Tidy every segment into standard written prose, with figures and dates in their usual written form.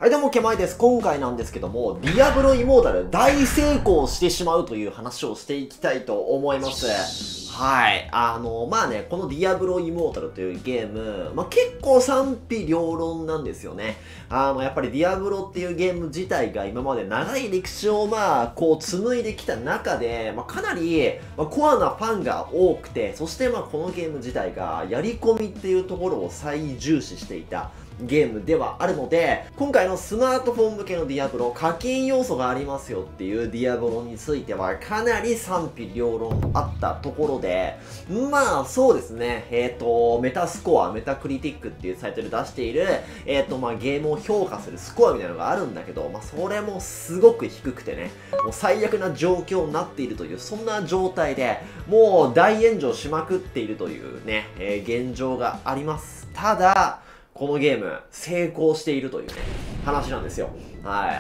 はい、どうも、ケマイです。今回なんですけども、ディアブロイモータル大成功してしまうという話をしていきたいと思います。はい。まあね、このディアブロイモータルというゲーム、結構賛否両論なんですよね。やっぱりディアブロっていうゲーム自体が今まで長い歴史をこう紡いできた中で、かなり、コアなファンが多くて、そしてこのゲーム自体がやり込みっていうところを最重視していたゲームではあるので、今回のスマートフォン向けのディアブロ、課金要素がありますよっていうディアブロについてはかなり賛否両論あったところで、そうですね、メタスコア、メタクリティックっていうサイトで出している、ゲームを評価するスコアみたいなのがあるんだけど、それもすごく低くてね、もう最悪な状況になっているという、そんな状態で、もう大炎上しまくっているというね、現状があります。ただ、このゲーム、成功しているというね、話なんですよ。はい。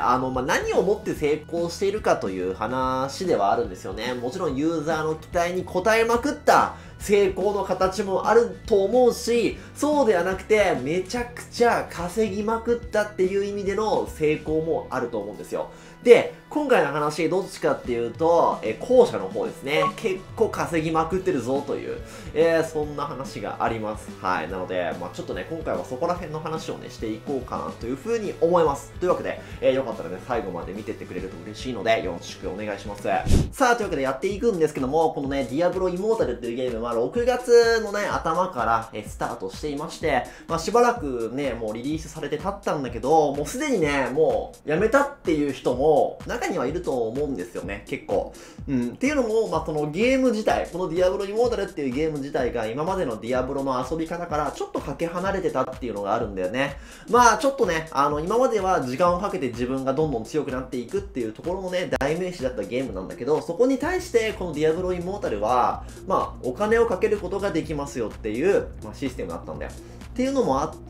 何をもって成功しているかという話ではあるんですよね。もちろんユーザーの期待に応えまくった成功の形もあると思うし、そうではなくて、めちゃくちゃ稼ぎまくったっていう意味での成功もあると思うんですよ。で、今回の話、どっちかっていうと、後者の方ですね。結構稼ぎまくってるぞという、そんな話があります。はい。なので、ちょっとね、今回はそこら辺の話をね、していこうかなというふうに思います。というわけで、よかったらね、最後まで見てってくれると嬉しいので、よろしくお願いします。さあ、というわけでやっていくんですけども、このね、ディアブロイモータルっていうゲームは、6月のね、頭から、スタートしていまして、しばらくね、もうリリースされて経ったんだけど、もうすでにね、もう、やめたっていう人も、中にはいると思うんですよね、結構。っていうのも、そのゲーム自体、このディアブロイモータルっていうゲーム自体が今までのディアブロの遊び方からちょっとかけ離れてたっていうのがあるんだよね。ちょっとね、今までは時間をかけて自分がどんどん強くなっていくっていうところのね、代名詞だったゲームなんだけど、そこに対してこのディアブロイモータルは、お金をかけることができますよっていう、システムだったんだよ。っていうのもあって、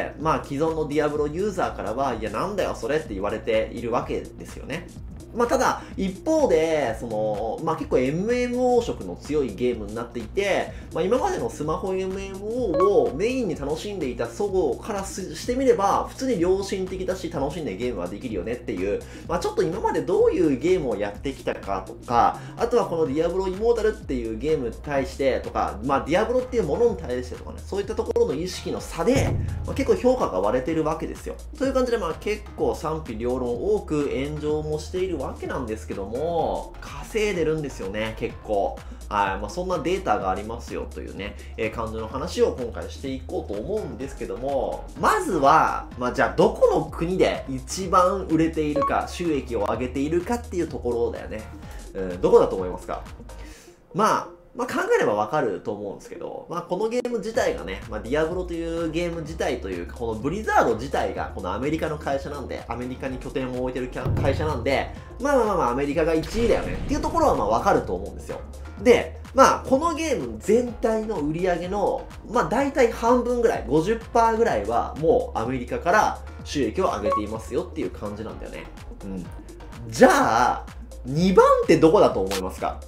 既存のディアブロユーザーからは、いや、なんだよ、それって言われているわけですよね。ただ、一方で、結構 MMO 色の強いゲームになっていて、今までのスマホ MMO をメインに楽しんでいた祖母からしてみれば、普通に良心的だし楽しんでゲームはできるよねっていう、ちょっと今までどういうゲームをやってきたかとか、あとはこのディアブロイモータルっていうゲームに対してとか、ディアブロっていうものに対してとかね、そういったところの意識の差で、結構評価が割れてるわけですよ。という感じで、結構賛否両論多く炎上もしているわけなんですけども、稼いでるんですよね、結構。はい。そんなデータがありますよというね、感じの話を今回していこうと思うんですけども、まずは、じゃあどこの国で一番売れているか、収益を上げているかっていうところだよね。どこだと思いますか？考えればわかると思うんですけど、このゲーム自体がね、ディアブロというゲーム自体というか、このブリザード自体が、このアメリカの会社なんで、アメリカに拠点を置いてる会社なんで、アメリカが1位だよねっていうところはわかると思うんですよ。で、このゲーム全体の売り上げの、大体半分ぐらい、50% ぐらいは、もうアメリカから収益を上げていますよっていう感じなんだよね。じゃあ、2番ってどこだと思いますか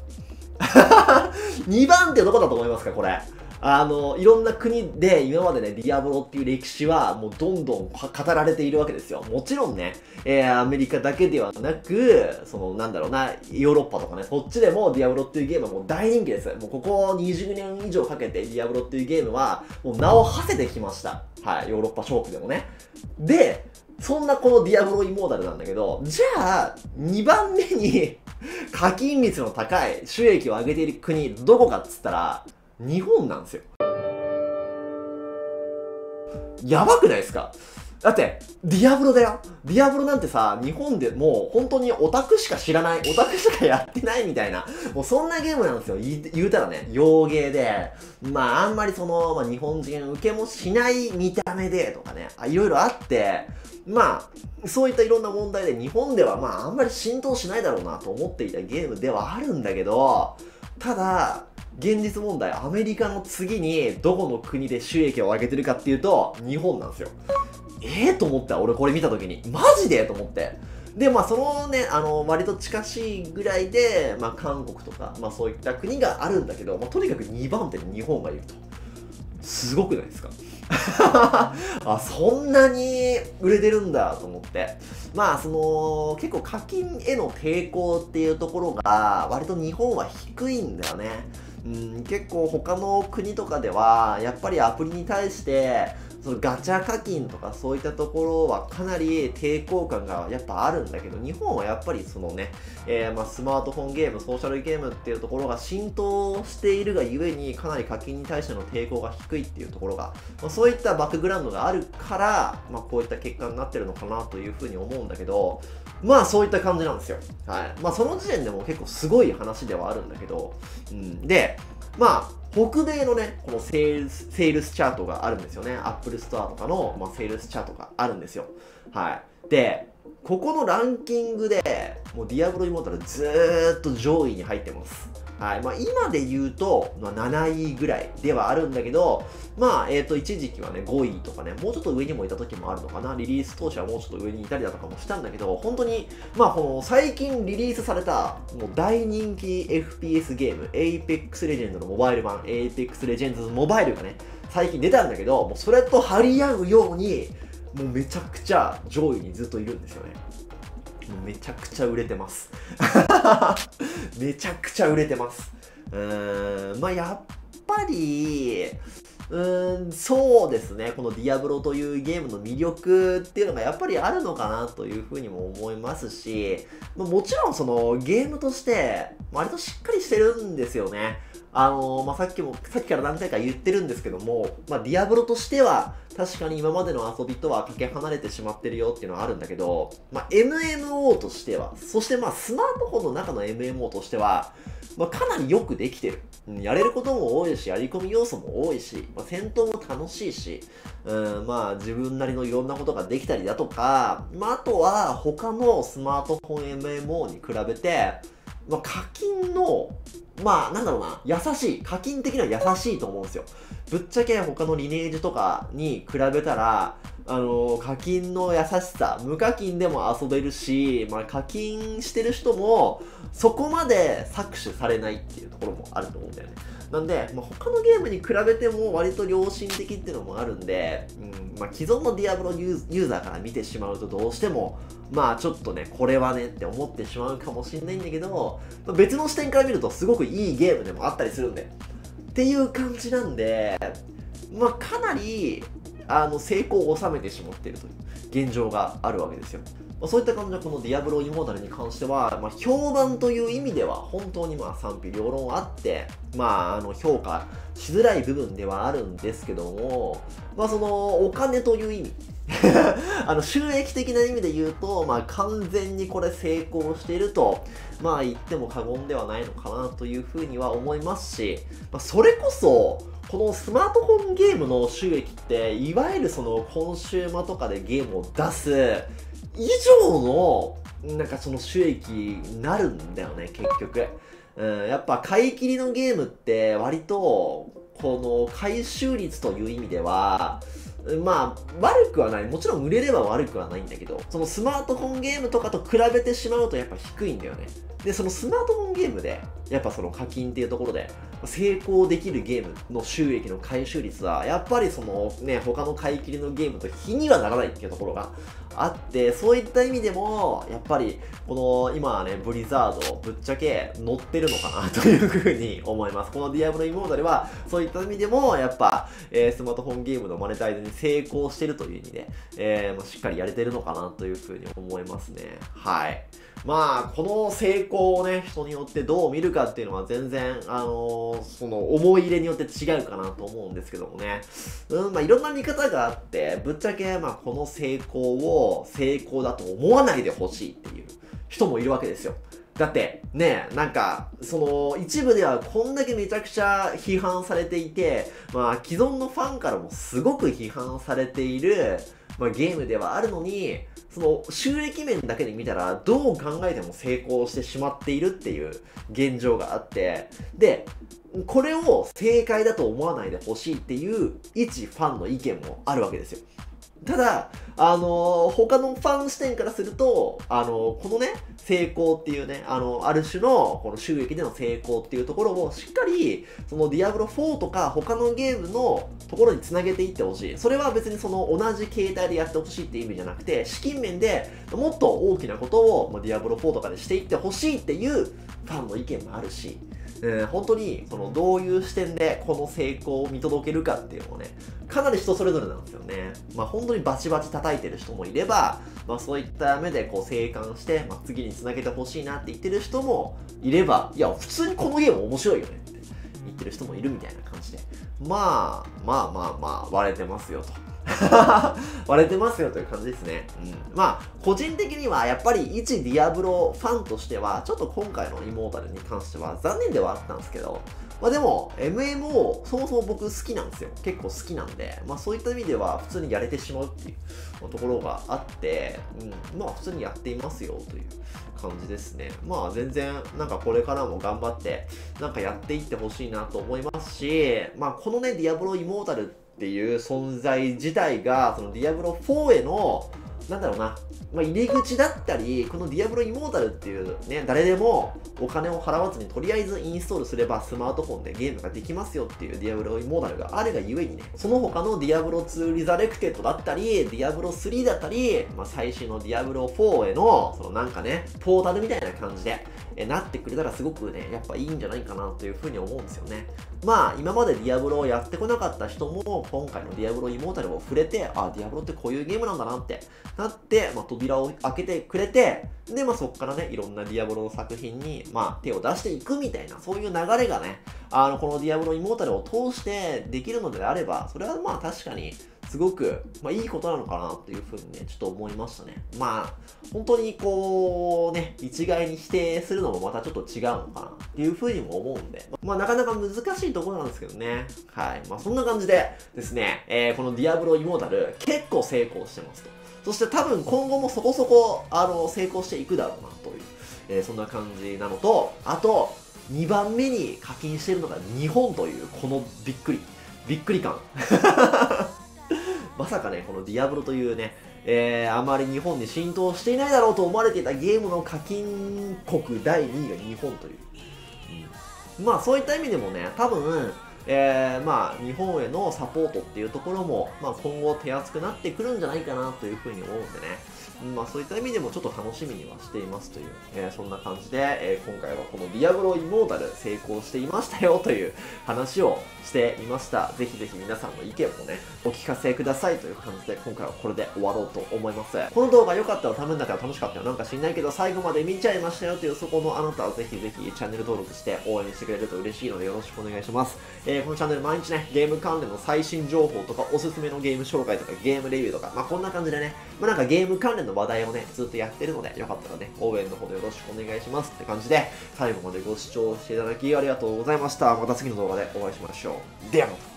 ？2番ってどこだと思いますか、これ。いろんな国で今までね、ディアブロっていう歴史はもうどんどん語られているわけですよ。もちろんね、アメリカだけではなく、ヨーロッパとかね、そっちでもディアブロっていうゲームはもう大人気です。もうここ20年以上かけてディアブロっていうゲームはもう名を馳せてきました。はい、ヨーロッパ諸国でもね。で、そんなこのディアブロイモータルなんだけど、じゃあ、2番目に課金率の高い収益を上げている国、どこかっつったら、日本なんですよ。やばくないですか？だって、ディアブロだよ。ディアブロなんてさ、日本でもう本当にオタクしか知らない、オタクしかやってないみたいな、もうそんなゲームなんですよ。言うたらね、洋芸で、あんまり日本人受けもしない見た目でとかね、いろいろあって、そういったいろんな問題で日本ではあんまり浸透しないだろうなと思っていたゲームではあるんだけど、ただ、現実問題、アメリカの次にどこの国で収益を上げてるかっていうと、日本なんですよ。と思った。俺これ見たときに。マジでと思って。で、そのね、割と近しいぐらいで、韓国とか、そういった国があるんだけど、とにかく2番手に日本がいると。すごくないですか？ あ、そんなに売れてるんだと思って。まあ、結構課金への抵抗っていうところが、割と日本は低いんだよね。結構他の国とかでは、やっぱりアプリに対して、そのガチャ課金とかそういったところはかなり抵抗感がやっぱあるんだけど、日本はやっぱりそのね、スマートフォンゲーム、ソーシャルゲームっていうところが浸透しているがゆえに、かなり課金に対しての抵抗が低いっていうところが、そういったバックグラウンドがあるから、こういった結果になってるのかなというふうに思うんだけど、そういった感じなんですよ。はい。その時点でも結構すごい話ではあるんだけど、で、北米のね、このセールスチャートがあるんですよね。Apple Store とかの、セールスチャートがあるんですよ。はい。で、ここのランキングで、もうディアブロイモータルずーっと上位に入ってます。はい。今で言うと、7位ぐらいではあるんだけど、一時期はね、5位とかね、もうちょっと上にもいた時もあるのかな。リリース当初はもうちょっと上にいたりだとかもしたんだけど、本当に、この最近リリースされた、もう大人気 FPS ゲーム、Apex Legends のモバイル版、Apex Legends モバイルがね、最近出たんだけど、もうそれと張り合うように、もうめちゃくちゃ上位にずっといるんですよね。めちゃくちゃ売れてます。めちゃくちゃ売れてます。やっぱり、そうですね。このディアブロというゲームの魅力っていうのがやっぱりあるのかなというふうにも思いますし、もちろんそのゲームとして割としっかりしてるんですよね。さっきから何回か言ってるんですけども、ディアブロとしては確かに今までの遊びとはかけ離れてしまってるよっていうのはあるんだけど、MMO としては、そしてスマートフォンの中の MMO としては、かなりよくできてる。やれることも多いし、やり込み要素も多いし、戦闘も楽しいし、自分なりのいろんなことができたりだとか、あとは他のスマートフォン MMO に比べて、課金の、優しい。課金的には優しいと思うんですよ。ぶっちゃけ他のリネージとかに比べたら、課金の優しさ、無課金でも遊べるし、課金してる人も、そこまで搾取されないっていうところもあると思うんだよね。なんで、他のゲームに比べても割と良心的っていうのもあるんで、既存のディアブロユーザーから見てしまうとどうしても、ちょっとね、これはねって思ってしまうかもしれないんだけど、別の視点から見るとすごくいいゲームでもあったりするんで、っていう感じなんで、かなり、成功を収めてしまっているという現状があるわけですよ。そういった感じでこのディアブロイモータルに関しては、評判という意味では本当に賛否両論あって、評価しづらい部分ではあるんですけども、そのお金という意味収益的な意味で言うと、完全にこれ成功していると、言っても過言ではないのかなというふうには思いますし、それこそ、このスマートフォンゲームの収益って、いわゆるそのコンシューマとかでゲームを出す以上の、その収益になるんだよね、結局。やっぱ買い切りのゲームって割と、この回収率という意味では、悪くはない。もちろん売れれば悪くはないんだけど、そのスマートフォンゲームとかと比べてしまうとやっぱ低いんだよね。で、そのスマートフォンゲームで、やっぱその課金っていうところで、成功できるゲームの収益の回収率は、やっぱりそのね、他の買い切りのゲームと比にはならないっていうところがあって、そういった意味でも、やっぱり、この、今はね、ブリザード、ぶっちゃけ乗ってるのかなというふうに思います。このディアブロイモータルは、そういった意味でも、やっぱ、スマートフォンゲームのマネタイズに成功してるという意味で、しっかりやれてるのかなというふうに思いますね。はい。この成功をね、人によってどう見るかっていうのは全然、その思い入れによって違うかなと思うんですけどもね。いろんな見方があって、ぶっちゃけ、この成功を成功だと思わないでほしいっていう人もいるわけですよ。だって、ね、その、一部ではこんだけめちゃくちゃ批判されていて、既存のファンからもすごく批判されている、ゲームではあるのに、その収益面だけで見たらどう考えても成功してしまっているっていう現状があって、で、これを正解だと思わないでほしいっていう一ファンの意見もあるわけですよ。 ただ、他のファン視点からすると、このね、成功っていうね、ある種の、この収益での成功っていうところをしっかり、そのディアブロ4とか他のゲームのところにつなげていってほしい。それは別にその同じ形態でやってほしいっていう意味じゃなくて、資金面でもっと大きなことを、ディアブロ4とかでしていってほしいっていうファンの意見もあるし、本当にそのどういう視点でこの成功を見届けるかっていうのをね、かなり人それぞれなんですよね。本当にバチバチ叩いてる人もいれば、そういった目でこう静観して、次につなげてほしいなって言ってる人もいれば、いや、普通にこのゲーム面白いよねって言ってる人もいるみたいな感じで、割れてますよと。割れてますよという感じですね。個人的にはやっぱり一ディアブロファンとしては、ちょっと今回のイモータルに関しては残念ではあったんですけど、でも、MMO、そもそも僕好きなんですよ。結構好きなんで、そういった意味では普通にやれてしまうっていうところがあって、普通にやっていますよという感じですね。全然、これからも頑張って、やっていってほしいなと思いますし、このね、ディアブロイモータルっていう存在自体が、そのディアブロ4への、入り口だったり、このディアブロイモータルっていうね、誰でもお金を払わずにとりあえずインストールすればスマートフォンでゲームができますよっていうディアブロイモータルがあるがゆえにね、その他のディアブロ2リザレクテッドだったり、ディアブロ3だったり、最新のディアブロ4への、ポータルみたいな感じで、なってくれたらすごくね、やっぱいいんじゃないかなというふうに思うんですよね。今までディアブロをやってこなかった人も、今回のディアブロイモータルを触れて、ディアブロってこういうゲームなんだなってなって、扉を開けてくれて、で、そこからね、いろんなディアブロの作品に、手を出していくみたいな、そういう流れがね、このディアブロイモータルを通してできるのであれば、それは確かに、すごく、いいことなのかなっていうふうにね、ちょっと思いましたね。本当にこう、ね、一概に否定するのもまたちょっと違うのかなっていうふうにも思うんで、なかなか難しいところなんですけどね。はい。そんな感じでですね、このディアブロイモータル、結構成功してますと。そして多分今後もそこそこ、成功していくだろうなという、そんな感じなのと、あと、2番目に課金しているのが日本という、このびっくり感。まさかね、このディアブロというね、あまり日本に浸透していないだろうと思われていたゲームの課金国第2位が日本という。そういった意味でもね、多分、日本へのサポートっていうところも、今後手厚くなってくるんじゃないかなというふうに思うんでね。そういった意味でもちょっと楽しみにはしていますという、そんな感じで、今回はこのディアブロイモータル成功していましたよという話をしていました。ぜひぜひ皆さんの意見もね、お聞かせくださいという感じで、今回はこれで終わろうと思います。この動画良かったらためになったら楽しかったよなんか知んないけど、最後まで見ちゃいましたよというそこのあなたはぜひぜひチャンネル登録して応援してくれると嬉しいのでよろしくお願いします。このチャンネル毎日ね、ゲーム関連の最新情報とかおすすめのゲーム紹介とかゲームレビューとか、こんな感じでね、ゲーム関連の話題をね、ずっとやってるので、よかったらね、応援のほどよろしくお願いしますって感じで、最後までご視聴していただきありがとうございました。また次の動画でお会いしましょう。ではまた。